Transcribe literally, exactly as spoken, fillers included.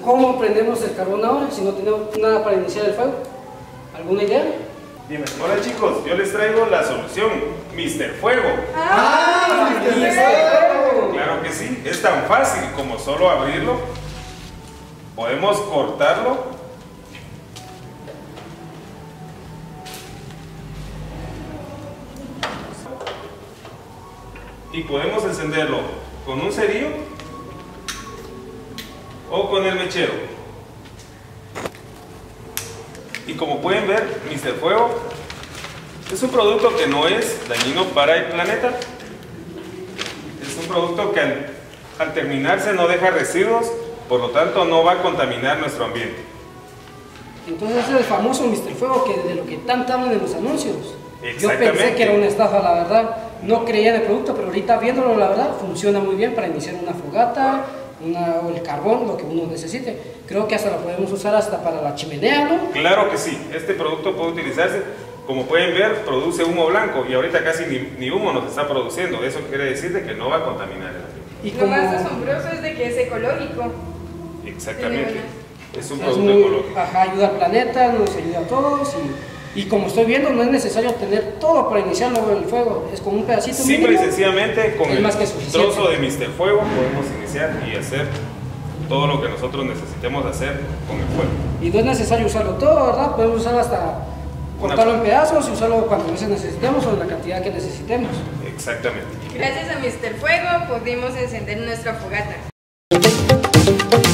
¿cómo prendemos el carbón ahora si no tenemos nada para iniciar el fuego? ¿Alguna idea? Dime. Hola chicos, yo les traigo la solución, míster Fuego. ¡Ah! míster Fuego! Claro que sí, es tan fácil como solo abrirlo. Podemos cortarlo. Y podemos encenderlo con un cerillo o con el mechero. Y como pueden ver, míster Fuego es un producto que no es dañino para el planeta. Es un producto que al, al terminarse no deja residuos, por lo tanto no va a contaminar nuestro ambiente. Entonces ese es el famoso míster Fuego que de lo que tanto hablan en los anuncios. Yo pensé que era una estafa, la verdad. No creía en el producto, pero ahorita viéndolo, la verdad, funciona muy bien para iniciar una fogata, una, o el carbón, lo que uno necesite. Creo que hasta lo podemos usar hasta para la chimenea, ¿no? Claro que sí. Este producto puede utilizarse, como pueden ver, produce humo blanco y ahorita casi ni, ni humo nos está produciendo. Eso quiere decir de que no va a contaminar el ambiente. Y lo como... más asombroso es de que es ecológico. Exactamente. Es un es producto muy, ecológico. Ajá, ayuda al planeta, nos ayuda a todos y... Y como estoy viendo, no es necesario tener todo para iniciar el fuego, es con un pedacito simple mínimo, y sencillamente con el más que trozo de míster Fuego podemos iniciar y hacer todo lo que nosotros necesitemos hacer con el fuego. Y no es necesario usarlo todo, ¿verdad? Podemos usarlo hasta cortarlo en pedazos y usarlo cuando veces necesitemos o en la cantidad que necesitemos. Exactamente. Gracias a míster Fuego pudimos encender nuestra fogata.